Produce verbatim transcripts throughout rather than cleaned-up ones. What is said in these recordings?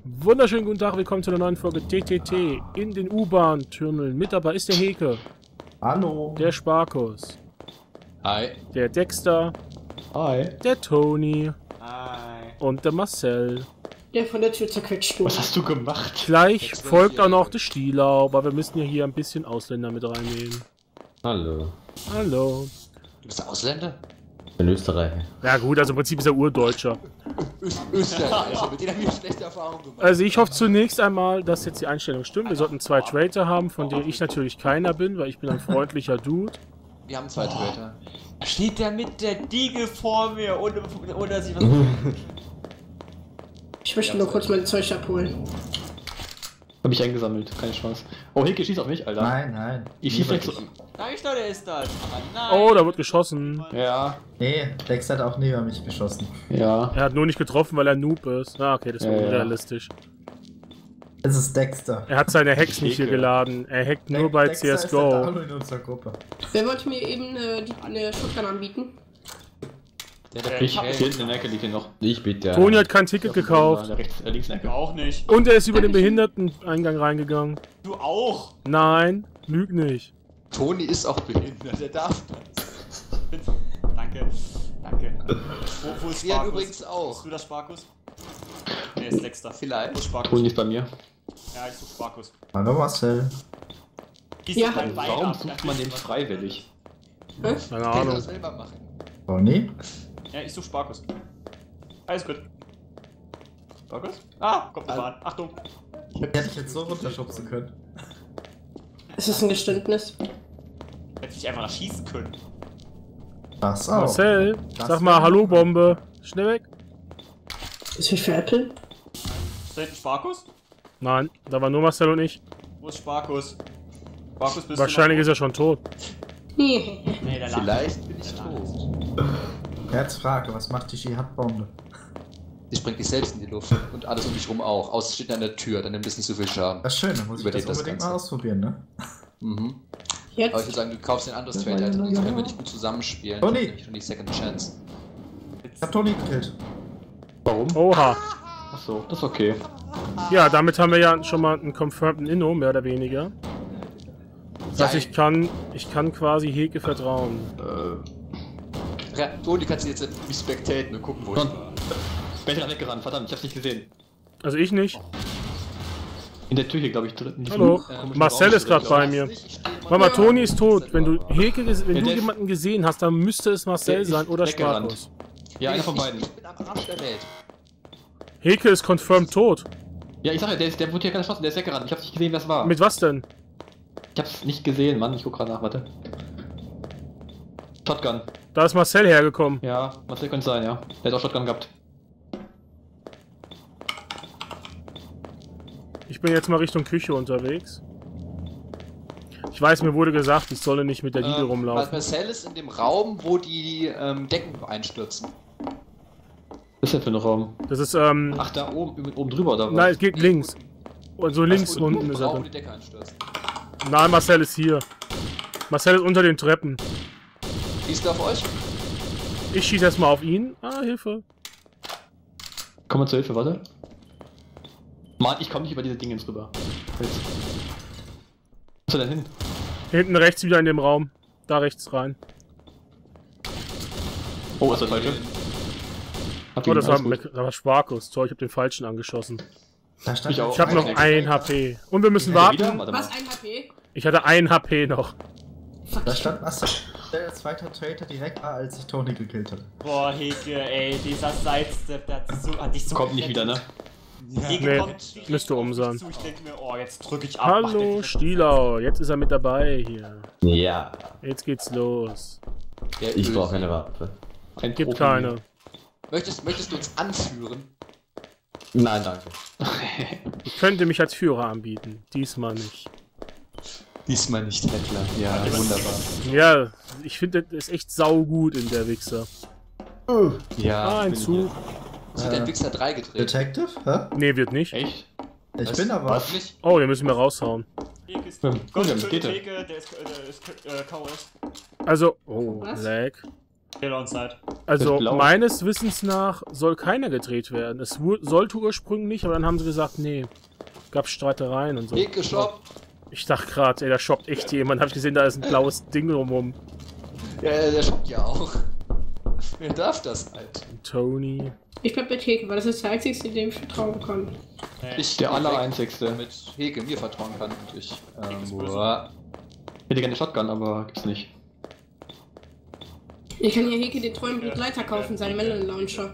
Wunderschönen guten Tag, willkommen zu einer neuen Folge T T T in den U-Bahn-Türmeln. Mit dabei ist der Heke. Hallo. Der Sparkus. Hi. Der Dexter. Hi. Der Toni. Hi. Und der Marcel. Der von der Tür zerquetscht wurde. Was hast du gemacht? Gleich folgt auch noch der Stielau, aber wir müssen ja hier ein bisschen Ausländer mit reinnehmen. Hallo. Hallo. Du bist Ausländer? Ich bin Österreicher. Ja gut, also im Prinzip ist er Urdeutscher. Öst Österreicher, mit denen haben wir schlechte Erfahrungen gemacht. Also ich hoffe zunächst einmal, dass jetzt die Einstellung stimmt. Wir sollten zwei Traitor haben, von denen ich natürlich keiner bin, weil ich bin ein freundlicher Dude. Wir haben zwei Traitor. Da steht der mit der Diegel vor mir, ohne, ohne dass ich was... Ich möchte nur kurz mein Zeug abholen. Hab ich eingesammelt, keine Chance. Oh, Heke schießt auf mich, Alter. Nein, nein. Ich schieß Niemand gleich so. Sag ich doch, der ist das. Aber nein. Oh, da wird geschossen. Ja, Nee, Dex hat auch neben mich geschossen. ja. Er hat nur nicht getroffen, weil er Noob ist. Ah, okay, das war Ja, ja. unrealistisch. Es ist Dexter. Er hat seine Hacks nicht hier Heke. geladen. Er hackt nur bei Dexter C S ist der G O. Down in unserer Gruppe. Wer wollte mir eben äh, die, eine Shotgun anbieten? Der, der Ich, Hey. hier hinten in der Ecke liegt hier noch. Ich bitte. Toni hat kein Ticket gekauft. Da rechts, äh, links in der Ecke. Auch nicht. Und er ist über den Behinderteneingang reingegangen. Du auch. Nein, lüg nicht. Toni ist auch behindert, der darf das. Danke. Danke. Wo, wo ist Wir Sparkus? übrigens auch. Bist du der Sparkus? Nee, ist Dexter. Vielleicht. Wo ist Sparkus? Toni ist bei mir. Ja, ich such Sparkus. Hallo Marcel. Gieß Ja. doch dein Wein Warum ab, sucht dann man ist den was- freiwillig? Keine Kann er Ahnung. das selber machen. Toni? Ja, ich such Sparkus. Alles gut. Sparkus? Ah, kommt der Also- Bahn. Achtung. Hätte ich jetzt so runterschubsen können. Es ist ein Geständnis. Hätte ich einfach erschießen können. Das auch. Marcel, Das sag mal wär- Hallo Bombe. Schnell weg. Ist wie für Apple? Ist da hinten Sparkus? Nein, da war nur Marcel und ich. Wo ist Sparkus? Sparkus bist Wahrscheinlich du ist er schon tot. Nee. noch... Nee, der lacht. Vielleicht bin ich Der lacht. tot. Jetzt Frage, was macht die Ski-Hat-Bombe? Die springt dich selbst in die Luft. Und alles um dich rum auch. Außer es steht an der Tür, dann nimmt es nicht so viel Schaden. Das ist schön, dann muss ich das Überlebt das unbedingt Ganze. mal ausprobieren, ne? Mhm. Aber ich Jetzt? würde sagen, du kaufst dir ein anderes Traitor, also sonst können wir nicht gut zusammenspielen. Toni! Ich hab schon die Second Chance. Ich hab Toni gekillt. Warum? Oha. Achso, das ist okay. Ja, damit haben wir ja schon mal einen confirmeden Inno, mehr oder weniger. Das heißt, ich kann, ich kann quasi Heke vertrauen. Äh. Ja, Toni, kannst du jetzt mich spectaten und gucken, wo ich Und- war. Ich bin weggerannt, verdammt, ich hab's nicht gesehen. Also ich nicht. In der Tür hier, glaube ich, drin. nicht Hallo. so- komischen Marcel Raum. ist gerade bei mir. Warte mal, Toni ist tot. Wenn du Heke, ges- wenn Ja, du der- jemanden gesehen hast, dann müsste es Marcel Der ist sein oder weggerannt. Sparkus. Ja, einer von Ich- beiden. Ich bin am Arsch der Welt. Heke ist confirmed tot. Ja, ich sag ja, der, ist, der wurde hier gerade erschossen, der ist weggerannt. Ich hab's nicht gesehen, wer es war. Mit was denn? Ich hab's nicht gesehen, Mann. Ich guck gerade nach, warte. Shotgun. Da ist Marcel hergekommen. Ja, was könnte sein, ja. Der hat auch Shotgun gehabt. Ich bin jetzt mal Richtung Küche unterwegs. Ich weiß, mir wurde gesagt, ich solle nicht mit der Diegel Ähm, rumlaufen. Marcel ist in dem Raum, wo die ähm, Decken einstürzen. Was ist denn für ein Raum? Das ist, ähm... Ach, da oben, oben drüber, oder was? Nein, es geht links. Und so links Also, wo- unten wo ist der er Raum, wo dann. die Decke einstürzt. Nein, Marcel ist hier. Marcel ist unter den Treppen. Schießt er auf euch? Ich schieße erstmal auf ihn. Ah, Hilfe. Komm mal zur Hilfe, warte. Mann, ich komme nicht über diese Dinge rüber. Jetzt. Wo ist er denn hin? Hinten rechts wieder in dem Raum. Da rechts rein. Oh, ist der falsche? Hab Oh, ihn, das war, alles gut. das war Sparkus. Toll, ich habe den falschen angeschossen. Da stand Ich auch. Ich habe noch ein H P. Und wir müssen Ja, wieder? warten. Warte mal. Was? Ein H P? Ich hatte ein H P noch. Da stand Marcel, der zweite Traitor direkt war, als ich Toni gekillt hatte. Boah, Heke, ey, dieser Sidestep, der hat, so, hat dich so... Kommt nicht wieder, ne? Heke Nee, kommt direkt müsste auf um mich sein. zu. Ich denke mir, oh, jetzt drücke ich ab. mach den Hallo, direkt- Stielau. Jetzt ist er mit dabei hier. Ja. Jetzt geht's los. Der Ich Öl. brauche eine Waffe. Ein Gibt Profi. keine. Möchtest, möchtest du uns anführen? Nein, danke. Ich könnte mich als Führer anbieten. Diesmal nicht. Diesmal nicht, Hettler. Ja, Ja, wunderbar. Ja, ich finde, das ist echt saugut in der Wichser. Ja, Ah, ein bin Zug. Es wird Äh, ein Wixer drei gedreht. Detective? Hä? Nee, wird nicht. Echt? Ich Was? bin aber. Was? Nicht? Oh, den müssen wir raushauen. Heke ist... Ja, Gott, gut, tötet geht er. Heke, der ist, äh, der ist äh, K O S. Also, oh, Was? Lag. Trailer on site. Also blau. meines Wissens nach soll keiner gedreht werden. Es wu- sollte ursprünglich, aber dann haben sie gesagt, nee. Gab Streitereien und so. Heke Shop. Ich dachte gerade, ey, da shoppt echt jemand. Hab ich gesehen, da ist ein blaues Ding drumrum. Ja, der shoppt ja auch. Wer darf das halt? Tony. Ich bleib bei Theke, weil das ist der einzige, dem ich vertrauen kann. Nee. Ich Der direkt Allereinzigste. mit Heke mir vertrauen kann und ich. Ähm, ist böse. boah. Ich hätte gerne Shotgun, aber gibt's nicht. Ich kann hier Heke den treuen Ja. Begleiter kaufen, seinen Melon Launcher.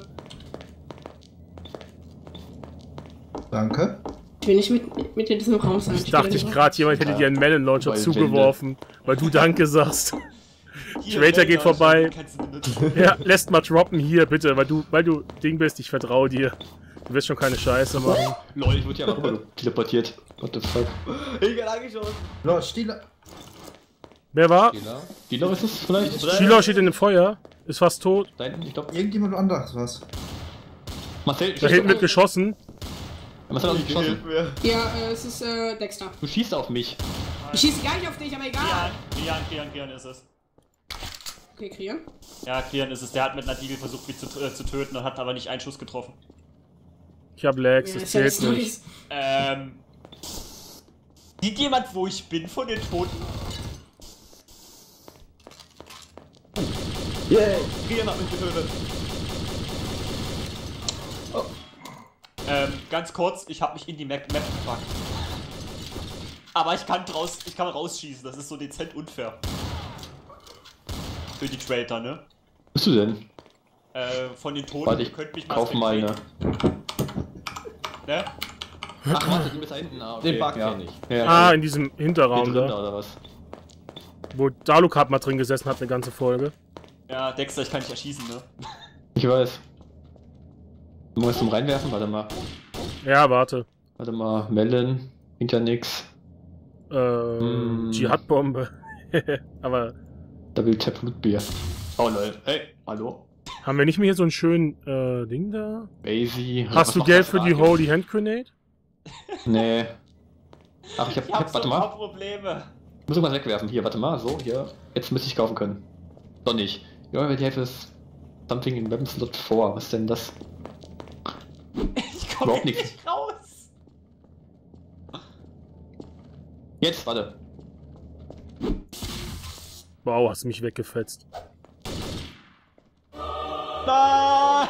Danke. Ich will nicht mit, mit in diesem Raum sein. Ich dachte ich gerade, jemand hätte dir einen Melon Launcher Weil zugeworfen, weil du Danke sagst. Hier, Trader geht Trailer, vorbei. kannst du benutzen. Ja, lässt mal droppen hier, bitte, weil du, weil du Ding bist, ich vertraue dir. Du wirst schon keine Scheiße machen. Lol, ich wurde hier einfach rüber teleportiert. What the fuck? Ich hab angeschaut. Lord, Stieler. Wer war? Fehler. Dealer ist es vielleicht? Schüler steht in dem Feuer, ist fast tot. Da hinten, ich glaube. Irgendjemand anderes was. Marcel, Da hinten wird geschossen. geschossen. Marcel hat mich geschossen. Hilf mir. Ja, äh, es ist äh, Dexter. Du schießt auf mich. Ich schieße gar nicht auf dich, aber Kian, egal. Kian, Kian, Kian ist es. Okay, Krian. Ja, Kian ist es. Der hat mit einer Diegel versucht, mich zu, äh, zu töten und hat aber nicht einen Schuss getroffen. Ich hab Lags, Ja, das ist ja zählt nichts nicht. Neues. Ähm. Sieht jemand, wo ich bin von den Toten? Yay! Kian hat mich getötet. Ähm, ganz kurz, ich habe mich in die Map, Map gepackt. Aber ich kann draus, ich kann rausschießen, das ist so dezent unfair. Für die Traitor, ne? Was bist du denn? Äh, von den Toten, Warte, ihr ich könnt mich mal kauf mal eine. spectaten. Ne? Ach, warte, du bist da hinten. Ah, okay. Den Bug ja. kenn ich. Ja, Ah, okay. in diesem Hier Hinterraum drin da, oder was? wo Daluk mal drin gesessen hat, eine ganze Folge. Ja, Dexter, ich kann dich erschießen, ne? Ich weiß. Du musst zum reinwerfen, warte mal. Ja, warte. Warte mal, Melon, bringt ja nix. Äh, Hm. Dschihad-Bombe. Aber Da will Tap Blutbier. Oh lol. Hey, hallo? haben wir nicht mehr hier so einen schönen äh, Ding da? Basie. Hast Was du macht Geld das für die Frage? Holy Hand Grenade? Nee. Ach, ich hab, Ich hab hab so warte ein mal. paar Probleme. Ich muss irgendwas wegwerfen. Hier, warte mal, so, hier. Jetzt müsste ich kaufen können. Doch nicht. Ja, weil die Hälfte ist something in Weapon Slot vor. Was ist denn das? Ich komm Überhaupt hier nichts. nicht raus. Jetzt, warte. Wow, hast du mich weggefetzt. Nein!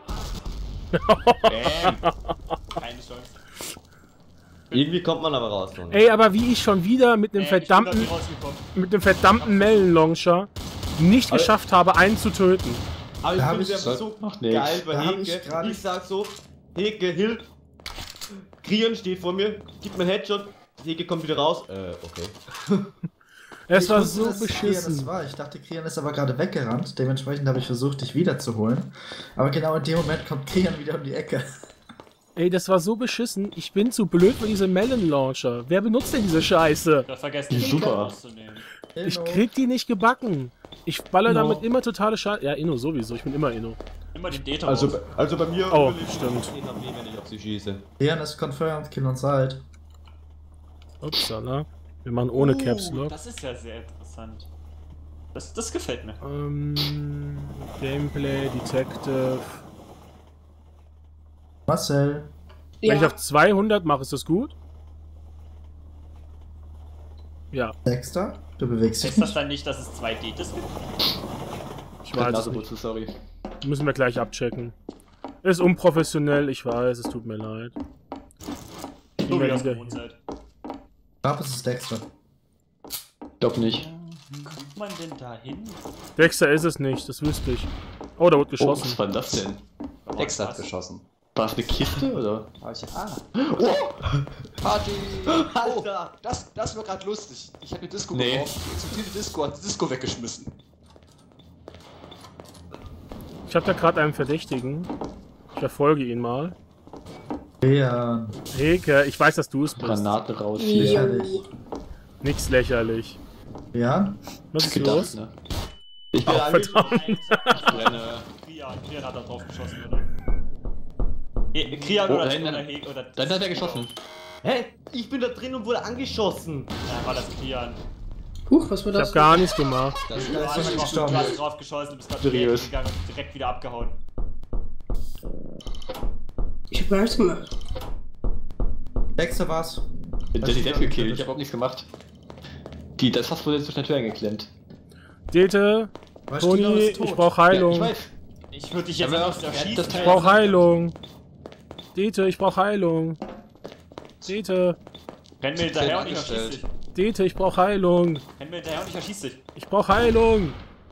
Bam. Keine Chance. Irgendwie kommt man aber raus. Noch nicht. Ey, aber wie ich schon wieder mit dem Äh, ich bin da verdammten, nie rausgekommen. mit dem verdammten Melon Launcher nicht Aber- geschafft habe, einen zu töten. Aber ich Da hab finde ich- es einfach so Macht nix. geil bei Da hab Heke. ich Ich, gerade- sag so, Heke, Hilf. Krian steht vor mir, gibt mir einen Headshot, Heke kommt wieder raus. Äh, okay. Es Ich war wusste, so dass es Krian das beschissen. war. Ich dachte, Krian ist aber gerade weggerannt. Dementsprechend habe ich versucht, dich wiederzuholen. Aber genau in dem Moment kommt Krian wieder um die Ecke. Ey, das war so beschissen. Ich bin zu blöd für diese Melon Launcher. Wer benutzt denn diese Scheiße? Da vergessen Die die ist super. zu nehmen. Ich Inno. krieg die nicht gebacken. Ich baller No. damit immer totale Scheiße. Ja, Inno sowieso. Ich bin immer Inno. Immer den Data Also, raus. also bei mir. Oh, überlebt- stimmt. Ich hab nie, wenn ich auf sie schieße. Krian ist confirmed, Kill on Side. Upsala. Wir machen ohne Uh, Caps Lock. Das ist ja sehr interessant. Das, das gefällt mir. Ähm, Gameplay, Detective. Marcel. Wenn ich Ja, auf zweihundert mache, ist das gut? Ja, Dexter, du bewegst dich Heißt das nicht. dann nicht, dass es zwei Dates gibt? ich weiß es nicht. Naseputze, sorry. Müssen wir gleich abchecken. Ist unprofessionell, ich weiß, es tut mir leid. So wie Immer ihr es wieder gewohnt hier. seid. Ich glaube, es ist Dexter. Glaub nicht. Wie kommt man denn da hin? Dexter ist es nicht, das wüsste ich. Oh, da wird Oh, was geschossen. war denn das denn? Dexter hat geschossen. War es eine Kiste oder? Hab ich, ah. Party! Oh, das, das war gerade lustig. Ich habe eine Disco Nee. gebraucht. Zu viele Disco hat die Disco weggeschmissen. Ich habe da gerade einen Verdächtigen. Ich verfolge ihn mal. Krian. Heke, ich weiß, dass du es bist. Granate raus. Lächerlich. Nix lächerlich. Krian? Was ist Gedacht, los? ne? Ich Oh, bin verdammt. Ich brenne. Krian, Krian hat da drauf geschossen, oder? He- Krian Oh, oder, da hinten- oder Heg oder... Dann hat er geschossen. Hä? Ich bin da drin und wurde angeschossen. Ja, war das Krian. Huch, was war Ich das? hab gar nichts gemacht. Das Du hast, jemand drauf, gestorben. du hast drauf geschossen, du bist gerade Seriös. direkt gegangen und direkt wieder abgehauen. Ich hab gar nichts gemacht. Dexter war's. Der hat Was sich steht selbst da? gekillt, ich hab überhaupt nichts gemacht. Die, das hast du jetzt zwischen der Tür eingeklemmt. Dete, Was steht da? Toni, Ist tot. ich brauch Ja, Heilung. ich weiß. Ich würde dich jetzt Aber einfach er hat erschießen. das Ich Teil- brauch Heilung. Dete, ich brauch Heilung. Dete, Renn mir hinterher und ich erschieß angestellt. dich. Dete, ich brauch Heilung. Renn mir hinterher und ich erschieß dich. Ich brauch Heilung.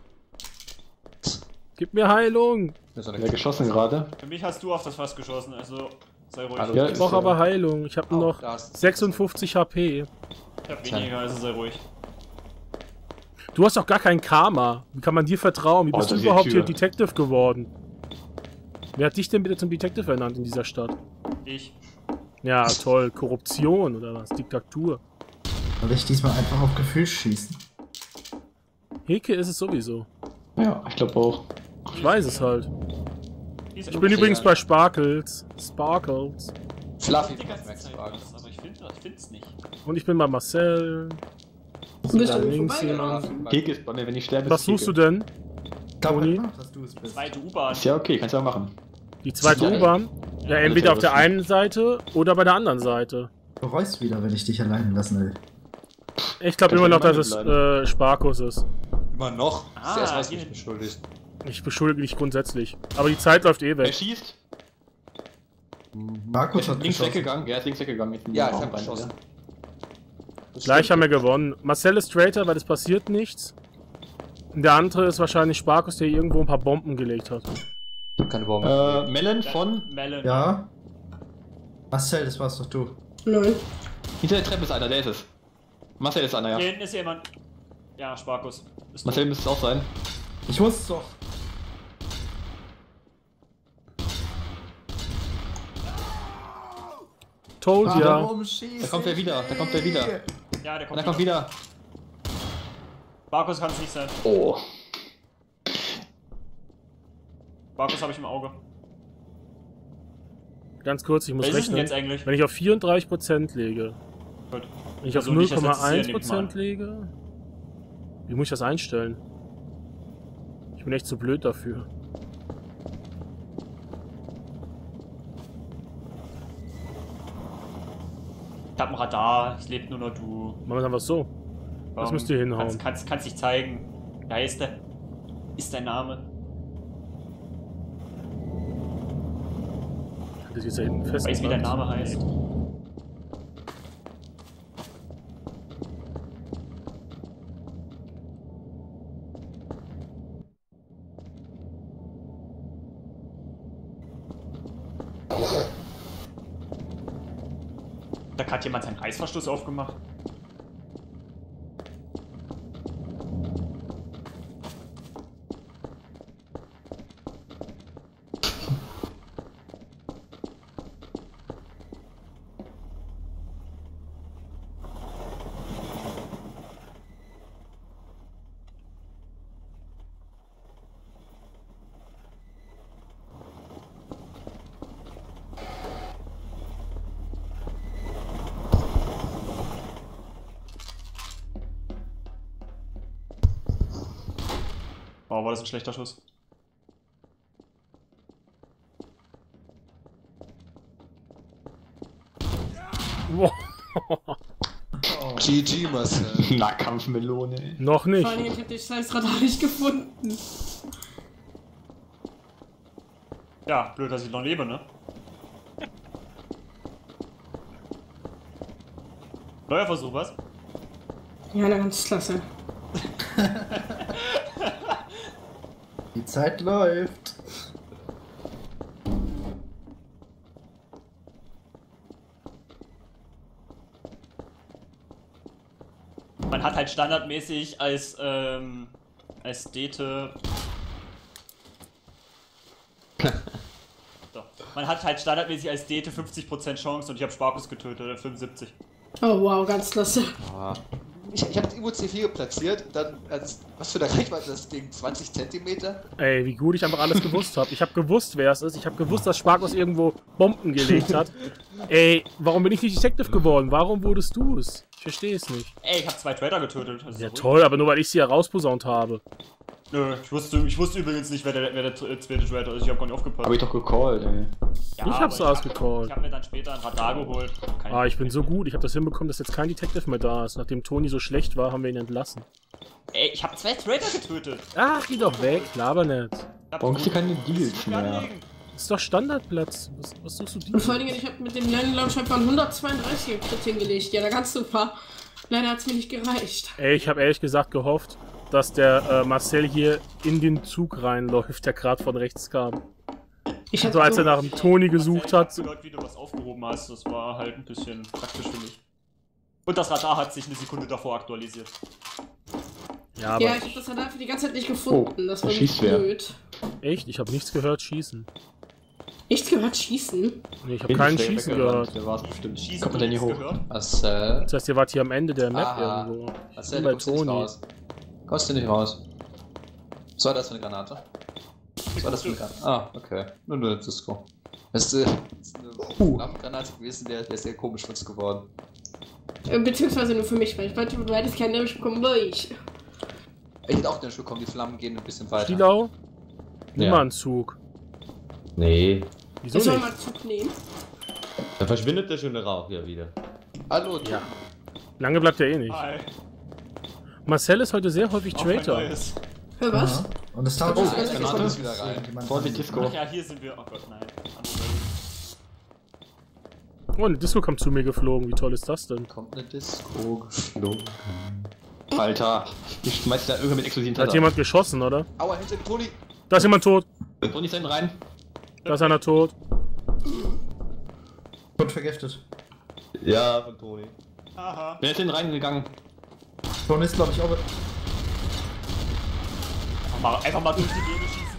Gib mir Heilung. Das ist eine Wer geschossen gerade? Für mich hast du auf das Fass geschossen, also sei ruhig. Ja, Ich brauch ist, aber äh, Heilung. Ich hab Oh, noch da hast- sechsundfünfzig H P. Ich hab weniger, also sei ruhig. Du hast doch gar kein Karma. Wie kann man dir vertrauen? Wie Oh, bist du das ist die überhaupt hier Tür. Detective geworden? Wer hat dich denn bitte zum Detective ernannt in dieser Stadt? Ich. Ja, toll. Korruption oder was? Diktatur. Soll ich diesmal einfach auf Gefühl schießen? Heke ist es sowieso. Ja, ich glaube auch. Ich weiß es halt. Ich Ich bin übrigens bei Sparkles. Sparkles. Fluffy die ganze Max Zeit Fragen. was, aber ich finde ich find's nicht. Und ich bin bei Marcel. Du bist Da an mir links vorbeigelaufen. Heke ist bei mir, wenn ich sterbe. Was ist suchst du Heke. denn? Ich glaube Toni? immer noch, dass du es bist. Zweite U-Bahn. Ist ja okay, kannst du auch machen. Die zweite Ja, U-Bahn? Ja, alles entweder auf der klar, einen Seite oder bei der anderen Seite. Du bereust wieder, wenn ich dich allein lassen will. Ich glaube Kannst immer du noch, dass immer es mitleiden. äh, Sparkus ist. Immer noch? Ah, das ist erst was die- mich beschuldigt. Ich beschuldige dich grundsätzlich. Aber die Zeit läuft eh Er weg. schießt. Markus Er hat ist links geschossen. weggegangen. Er ist links weggegangen. Jetzt in Ja, den ich Raum hab rein, geschossen. ja. Gleich haben wir gewonnen. Marcel ist straighter, weil es passiert nichts. Und der andere ist wahrscheinlich Sparkus, der irgendwo ein paar Bomben gelegt hat. Ich hab keine Bombe. Äh, Melon von. Melon. Ja? Marcel, das warst doch du. Nein. Hinter der Treppe ist einer, der ist es. Marcel ist einer, ja. Hier hinten ist jemand. Ja, Sparkus. Ist Marcel tot. müsste es auch sein. Ich wusste es doch. Told ya. Warum schießt Da kommt er wieder, da kommt er wieder. Ja, der Und kommt, da kommt wieder. Sparkus kann es nicht sein. Oh. Sparkus habe ich im Auge. Ganz kurz, ich muss Wer ist es denn rechnen. jetzt eigentlich? Wenn ich auf vierunddreißig Prozent lege, Gut. wenn ich auf Versuch null nicht, das Komma letzte Ziel, eins nehme ich mal an. Prozent lege, wie muss ich das einstellen? Ich bin echt zu blöd dafür. Ich hab ein Radar, ich lebe nur noch du. Machen wir es einfach so. Das Ähm, müsst ihr hinhauen. Kannst, kannst, kannst dich zeigen. Da ist der. Ist dein Name. Das ist jetzt da hinten fest. Weiß, wie dein Name heißt. Da hat jemand seinen Reißverschluss aufgemacht. Oh, war das ein schlechter Schuss? Wow. G G, Marcel. Nahkampfmelone. Noch nicht. Vor allem, ich hab dich scheiß Radar nicht gefunden. Ja, blöd, dass ich noch lebe, ne? Neuer Versuch, was? Ja, na, ganz klasse. Die Zeit läuft. Man hat halt standardmäßig als, ähm, als Dete... Doch. Man hat halt standardmäßig als Dete fünfzig Prozent Chance und ich habe Sparkus getötet, oder fünfundsiebzig. Oh wow, ganz klasse. Ich, ich habe das I M O C vier platziert, dann, also, was für eine Reichweite das Ding? zwanzig Zentimeter? Ey, wie gut ich einfach alles gewusst habe. Ich habe gewusst, wer es ist. Ich habe gewusst, dass Sparkus irgendwo Bomben gelegt hat. Ey, warum bin ich nicht Detective geworden? Warum wurdest du es? Ich verstehe es nicht. Ey, ich hab zwei Trader getötet. Das ist Ja ruhig. toll, aber nur weil ich sie herausposaunt habe. Nö, ich wusste, ich wusste übrigens nicht, wer der, wer der zweite Trader ist. Ich hab gar nicht aufgepasst. Hab ich doch gecallt, ey. Ja, Ich hab's aber ausgecallt. Ich hab mir dann später ein Radar geholt. Kein Ah, ich bin so Problem. gut. Ich habe das hinbekommen, dass jetzt kein Detective mehr da ist. Nachdem Toni so schlecht war, haben wir ihn entlassen. Ey, ich hab zwei Trader getötet. Ach, geh doch weg. Laber nicht. Ich hab Warum gibt's hier keine Muss ich Deals nicht mehr? anlegen. Das ist doch Standardplatz. Was, was suchst du Und dir? vor allen Dingen, ich habe mit dem Land Launch einfach einen hundertzweiunddreißiger Crit hingelegt. Ja, da ganz super. Leider hat's mir nicht gereicht. Ey, ich habe ehrlich gesagt gehofft, dass der äh, Marcel hier in den Zug reinläuft, der gerade von rechts kam. Ich Also als er nach dem Toni gesucht Marcel, hat. Ich hab gehört, wie du was aufgehoben hast. Das war halt ein bisschen praktisch für mich. Und das Radar hat sich eine Sekunde davor aktualisiert. Ja, aber Ja, ich habe das Radar für die ganze Zeit nicht gefunden. Oh, das war da nicht schießt wer. blöd. echt? Ich habe nichts gehört schießen. Nichts gehört schießen. Nee, ich habe keinen Schießen gehört. Der war's bestimmt. Schießen Kommt man denn hier nichts hoch? gehört? Marcel. Das heißt, ihr wart hier am Ende der Map Aha. irgendwo. Marcel, Bei du kommst hier nicht Toni. raus. Kommst du nicht raus. Was war das für eine Granate? Was war das für eine Granate? Ah, okay. Nur eine Disco. Das ist, äh, das ist eine Flammgranate gewesen, wäre wär sehr komisch für uns geworden. Äh, Beziehungsweise nur für mich, weil ich wollte beides keinen Damage bekommen, weil ich. Ich hätte auch den bekommen, die Flammen gehen ein bisschen weiter. Stielau? Nimm Ja. mal einen Zug. Nee. Wieso Ich soll nicht? mal Zug nehmen. Da verschwindet der schöne Rauch ja wieder. Hallo, Ja. Lange bleibt er eh nicht. Hi. Marcel ist heute sehr häufig Auch mein Traitor. neues. Hör was? Aha. Und es dauert Oh, bis jetzt jetzt kommt bis es wieder rein. irgendjemand Vorsicht, dran Disco. Ach ja, hier sind wir. Oh Gott, nein. Andere Welt. Oh, eine Disco kommt zu mir geflogen. Wie toll ist das denn? Kommt eine Disco geflogen. Alter, ich schmeiß da irgendwann mit explosiven Da hat Tatter. jemand geschossen, oder? Aua, hinter dem Toni! Da ist jemand tot. So, nicht sein rein. Da ist einer tot. Gut vergiftet. Ja, von Toni. Aha. Wer ist denn reingegangen? Toni ist, glaube ich, auch. Einfach mal, einfach mal durch die Gegend schießen.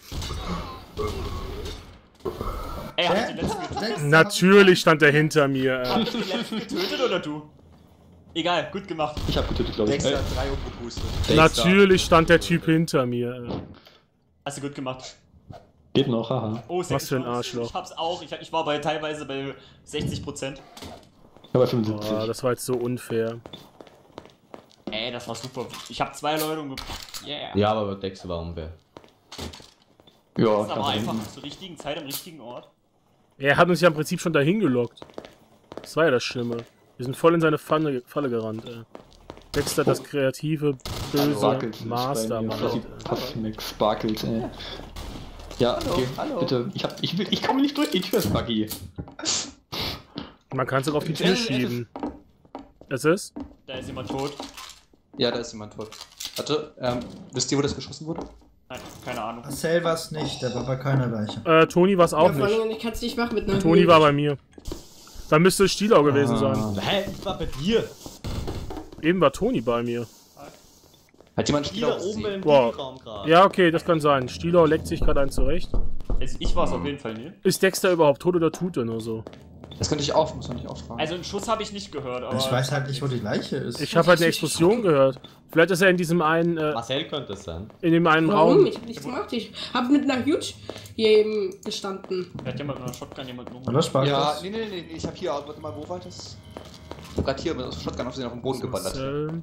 Ey, hab ich den letzten getötet? Sechs- Natürlich stand er hinter mir. Hab Äh. ich den letzten getötet oder du? Egal, gut gemacht. Ich hab getötet, glaube ich. Dexter Äh, hat drei umgepustet. Natürlich stand der Typ hinter mir. Äh. Hast du gut gemacht. geht noch, haha. Oh, Was für ein ich- Arschloch. Ich hab's auch. Ich, ich war bei teilweise bei sechzig Prozent. Aber fünfundsiebzig. Boah, das war jetzt so unfair. Ey, das war super. Ich hab zwei Leute umgebracht. Yeah. Ja, aber Dexter war unfair. Ja, Das ist ich aber hab einfach hinten. zur richtigen Zeit am richtigen Ort. Er hat uns ja im Prinzip schon dahin gelockt. Das war ja das Schlimme. Wir sind voll in seine Falle, Falle gerannt, ey. Dexter, das kreative, böse Sparkles ist bei mir. Mastermind. Das sieht fast mit Sparkles, ey. Ja, okay, hallo. bitte. Ich, hab, ich, will, ich komme nicht durch die Tür, Spaggy. Man kann es auch auf die Tür schieben. Es ist? Da ist jemand tot. Ja, da ist jemand tot. Warte, ähm, wisst ihr, wo das geschossen wurde? Nein, keine Ahnung. Marcel war es nicht, der war bei keiner Leiche. Äh, Toni war es auch Ja, vor allen nicht. Dingen, ich kann es nicht machen mit einer Toni Höhe. war bei mir. Da müsste es Stielau gewesen Ah. sein. Hä? Ich war bei dir. Eben war Toni bei mir. Hat jemand Hier Spieler oben im Wow. Raum gerade. Ja, okay, das kann sein. Stielau leckt sich gerade einen zurecht. Also ich war es auf jeden Fall nie. Ist Dexter überhaupt tot oder tut er nur so? Das könnte ich auch, muss man nicht auffragen. Also einen Schuss habe ich nicht gehört, aber... Ich weiß halt nicht, wo die Leiche ist. Ich habe halt eine Explosion gehört. Vielleicht ist er in diesem einen, äh, Marcel könnte es sein. in dem einen Warum? Raum. Ich hab nichts gemacht. Ich hab mit einer Huge hier eben gestanden. Hat jemand mit einer Shotgun jemand Oder umgebracht? Sparkles? ja, nee, nee, nee, nee, ich hab hier, warte mal, wo war das? Ich hab grad hier mit der Shotgun auf den auf den Boden geballert. Ähm,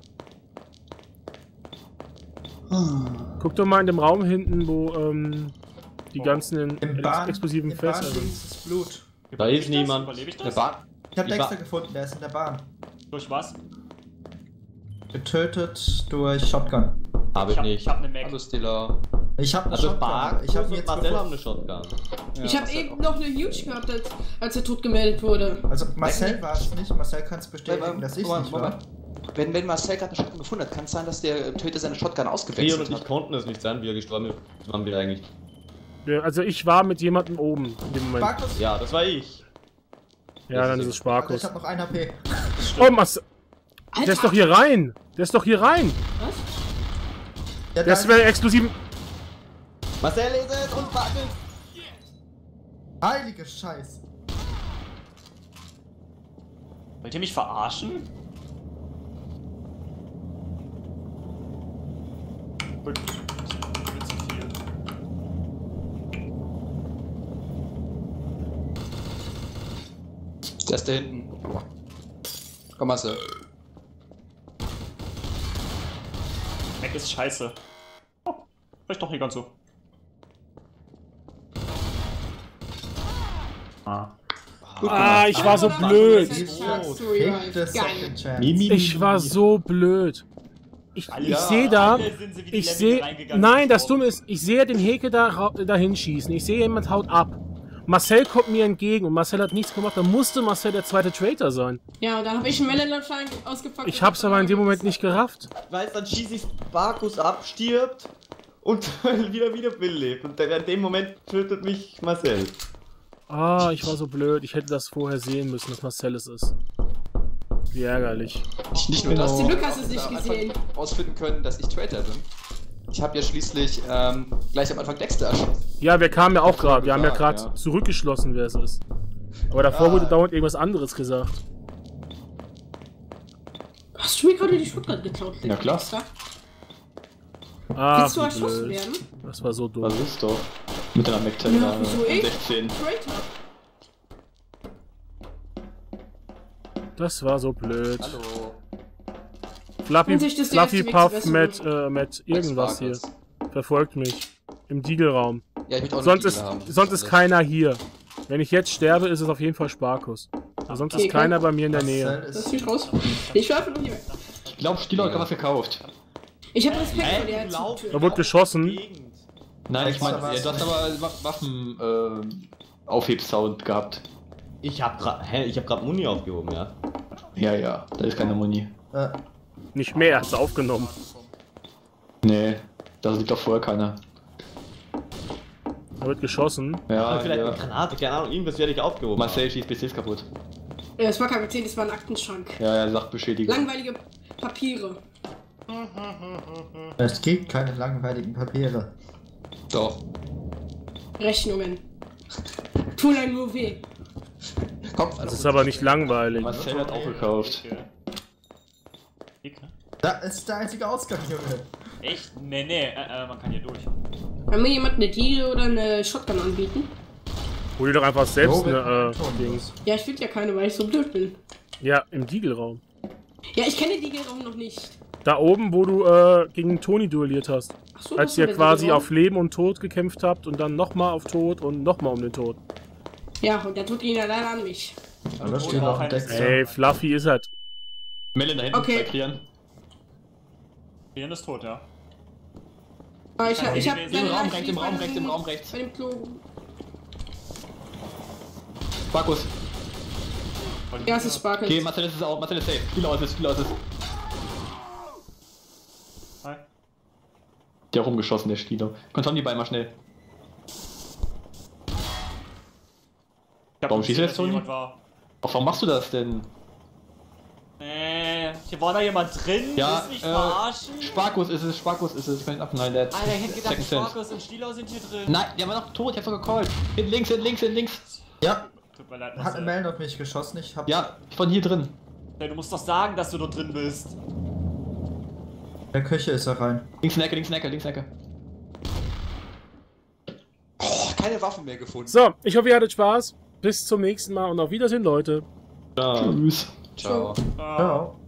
guck doch mal in dem Raum hinten, wo ähm, die ganzen Im Ex Bahn, explosiven im Bahn Fässer sind. ist das Blut. Da ist niemand. Überlebe ich Der das? Bahn. Ich hab Ich Dexter war- gefunden, der ist in der Bahn. Durch was? Getötet durch Shotgun. Hab Ich ich hab, nicht. ich hab eine Mac. Hallo Stiller. Ich hab eine Also Shotgun. Bar, aber ich hab ihn und jetzt Marcel haben gefunden. eine Shotgun. ich Ja, hab Marcel eben auch. noch eine Huge gehabt, als, als er tot gemeldet wurde. Also Marcel war es nicht, Marcel kann es bestätigen, Moment, dass ich Moment, nicht war. Moment. Wenn, wenn Marcel gerade eine Shotgun gefunden hat, kann es sein, dass der Töter seine Shotgun Krion ausgewechselt und ich hat. konnten es nicht sein, wie er gestorben ist. Waren wir eigentlich. Ja, also ich war mit jemandem oben in dem Moment. Sparkus? Ja, das war ich. Ja, dann ist es Also ich Sparkus. hab noch ein H P. Oh, Mas Alter, der ist doch hier rein. Der ist doch hier rein. was? Ja, Der ist da- bei der explosiven... Marcel ist es und Sparkles. Heilige Scheiße. Wollt ihr mich verarschen? Gut. Das wird zu viel. Der ist da hinten. Komm, Marcel. Mac ist scheiße. Oh, vielleicht doch nicht ganz so. Ah. Ah, ich war so blöd. Ich war so blöd. Ich, ich sehe da, ich sehe, nein, das Dumme ist, ich sehe den Heke da dahin schießen. Ich sehe, jemand haut ab. Marcel kommt mir entgegen und Marcel hat nichts gemacht. Da musste Marcel der zweite Traitor sein. Ja, und dann habe ich einen Melon-Launcher ausgepackt. Ich hab's aber in dem Moment nicht gerafft. Weißt, dann schieße ich Sparkus ab, stirbt und wieder wieder Bill lebt. Und in dem Moment tötet mich Marcel. Ah, ich war so blöd. Ich hätte das vorher sehen müssen, dass Marcel es ist. Wie ärgerlich. Nicht, nicht nur Genau. das, Zum Glück hast du es nicht am gesehen. Anfang rausfinden können, dass ich Traitor bin. Ich habe ja schließlich ähm, gleich am Anfang Dexter erschossen. Ja, wir kamen ja auch gerade. Wir haben ja gesagt, gerade ja. zurückgeschlossen, wer es ist. Aber davor Ja. wurde dauernd irgendwas anderes gesagt. Hast du mir gerade die Shotgun geklaut? Ja, klar. Dexter? Ah, Willst du erschossen werden? Das war so dumm. Was ist doch? Mit einer Ja, McTavish wieso ich? sechzehn. Traitor. Das war so blöd. Hallo. Fluffy, Und sich das der Fluffy erste Weg Puff zur mit, Besserung. äh, mit irgendwas hier. Sparkus. Verfolgt mich. Im Diegelraum. Ja, ich möchte auch Sonst nicht ist, haben. sonst ist keiner hier. Wenn ich jetzt sterbe, ist es auf jeden Fall Sparkus. Aber sonst Okay, ist keiner bei mir in der Nähe. Marcel Das ist sieht raus. Ich werfe nur hier weg. Ich glaube, Stilo hat was gekauft. Ich habe Respekt vor Hä, der du lauf- Da Zugtür. wurde geschossen. Gegend. Nein, ich meine, Extra ja, du hast aber Wa- Waffen äh, Aufhebsound gehabt. Ich hab grad, hä, ich hab grad Muni aufgehoben, ja. Ja, ja, da ist keine Muni. Äh, Nicht mehr, hat's aufgenommen. Nee, da liegt doch vorher keiner. Da wird geschossen. Ja, Vielleicht ja. eine Granate, keine Ahnung, irgendwas werde ich aufgehoben. Marcel schießt P Cs kaputt. Ja, das war kein P C, das war ein Aktenschrank. Ja, ja, Sachbeschädigung. Langweilige Papiere. es gibt keine langweiligen Papiere. Doch. Rechnungen. Tun einem nur weh. Komm, Das ist aber nicht langweilig. Marcel hat auch gekauft. Okay. Da ist der einzige Ausgang, Junge. Echt? Nee, nee, äh, äh, man kann hier durch. Kann mir jemand eine Diele oder eine Shotgun anbieten? Hol dir doch einfach selbst Jo, wenn eine, man äh, tun Ding. muss. Ja, ich will ja keine, weil ich so blöd bin. Ja, im Diegelraum. Ja, ich kenne die Diele noch nicht. Da oben, wo du äh, gegen Toni duelliert hast. Achso, Als ihr quasi auf Leben und Tod gekämpft habt und dann nochmal auf Tod und nochmal um den Tod. Ja, und der tut ihn ja leider an mich. Aber da steht Oder noch auch ein ein- Dexter. Ey, Fluffy ist halt. Melon da hinten, Okay. zwei Krieren. Hier ist tot, ja. Aber ich, ich hab Im seine Raum Leiche rechts, im liegt Raum bei rechts, dem- im Raum rechts. Bei dem Klo. Sparkus. Ja, es ist Sparkles. Okay, Marcel ist es auch, Marcel ist safe. Spiel aus, Spiel aus. Hi. Der hat rumgeschossen, der Stilo. Kontrollieren die beiden mal schnell. Ich hab Warum gesehen, schießt er jetzt, dass hier Toni? jemand war. Ach, warum machst du das denn? Äh, hier war da jemand drin? Ja, Willst du mich äh, verarschen? Sparkus ist es, Sparkus ist es. Ich kann ihn abknallen, der hat Alter, ich hätte gedacht, Second Chance. Sparkus und Stielau sind hier drin. Nein, der war noch tot, ich hab's doch gecallt. Hinten links, hinten links, hinten links. Ja, Tut mir leid, hat eine Marcel. Mail auf mich geschossen. Ich hab Ja, von hier drin. Ja, du musst doch sagen, dass du dort drin bist. in der Küche ist er rein. Links in der Ecke, links in der Ecke, links in der Ecke. Oh, keine Waffen mehr gefunden. So, ich hoffe, ihr hattet Spaß. Bis zum nächsten Mal und auf Wiedersehen, Leute. Tschüss. Ciao. Ah. Ciao.